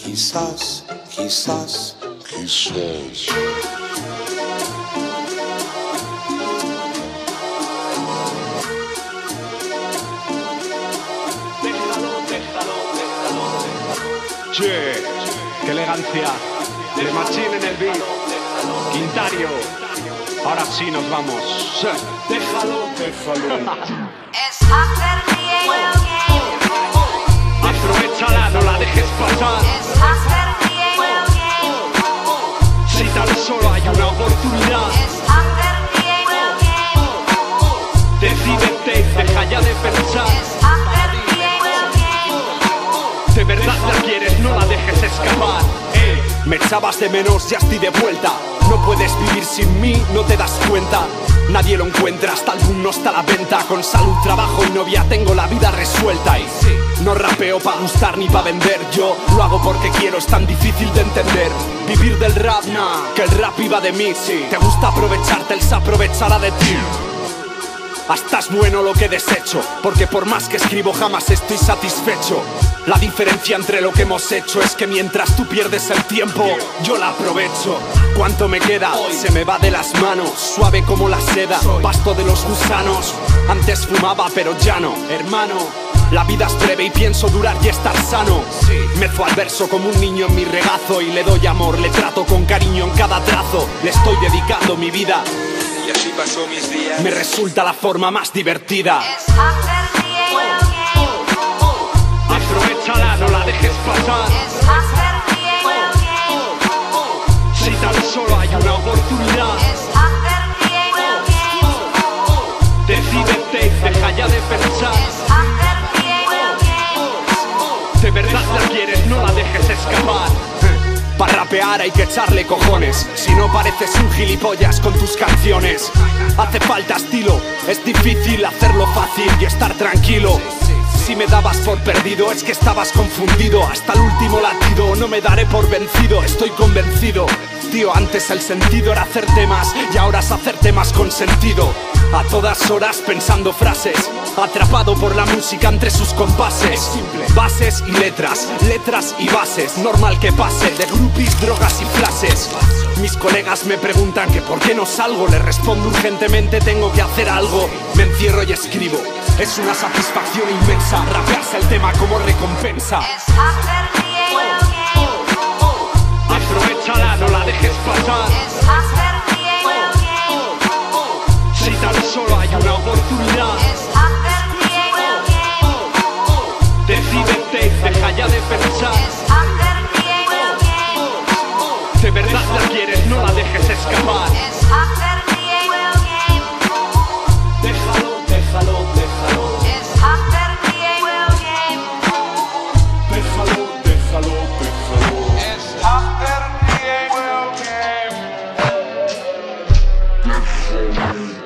quizás, quizás, quizás. Che, qué elegancia. De Machín en el beat. Quintario. Ahora sí nos vamos. Déjalo, déjalo. Aprovechala, no la dejes pasar. Si tan solo hay una oportunidad, decídete y deja ya de pensar. De verdad la quieres, no la dejes escapar. Me echabas de menos, ya estoy de vuelta. No puedes vivir sin mí, no te das cuenta. Nadie lo encuentra, hasta el boom no está a la venta. Con salud, trabajo y novia tengo la vida resuelta. Y no rapeo pa' gustar ni pa' vender. Yo lo hago porque quiero, es tan difícil de entender. Vivir del rap, nah, que el rap iba de mí. Si te gusta aprovecharte, él se aprovechará de ti. Hasta es bueno lo que desecho, porque por más que escribo jamás estoy satisfecho. La diferencia entre lo que hemos hecho es que mientras tú pierdes el tiempo, yo la aprovecho. ¿Cuánto me queda? Se me va de las manos, suave como la seda, pasto de los gusanos. Antes fumaba pero ya no, hermano. La vida es breve y pienso durar y estar sano. Mezo al verso como un niño en mi regazo y le doy amor, le trato con cariño en cada trazo. Le estoy dedicando mi vida y así paso mis días. Me resulta la forma más divertida. Aprovechala, no la dejes pasar. Si tan solo hay una oportunidad, decídete y deja ya de pensar. De verdad la quieres, no la dejes escapar. Para rapear hay que echarle cojones, si no pareces un gilipollas con tus canciones. Hace falta estilo, es difícil hacerlo fácil y estar tranquilo. Si me dabas por perdido es que estabas confundido. Hasta el último latido no me daré por vencido, estoy convencido. Tío, antes el sentido era hacer temas y ahora es hacer temas con sentido. A todas horas pensando frases, atrapado por la música entre sus compases. Bases y letras, letras y bases, normal que pase de groupies, drogas y flashes. Mis colegas me preguntan que por qué no salgo, les respondo urgentemente tengo que hacer algo. Me encierro y escribo, es una satisfacción inmensa, rapearse el tema como recompensa. Aprovechala, no la dejes pasar. Si tan solo hay una oportunidad, decídete y deja ya de pensar. De verdad la quieres, no la dejes escapar. Déjalo, déjalo, déjalo. Déjalo, déjalo, déjalo. It's after the game. Déjalo.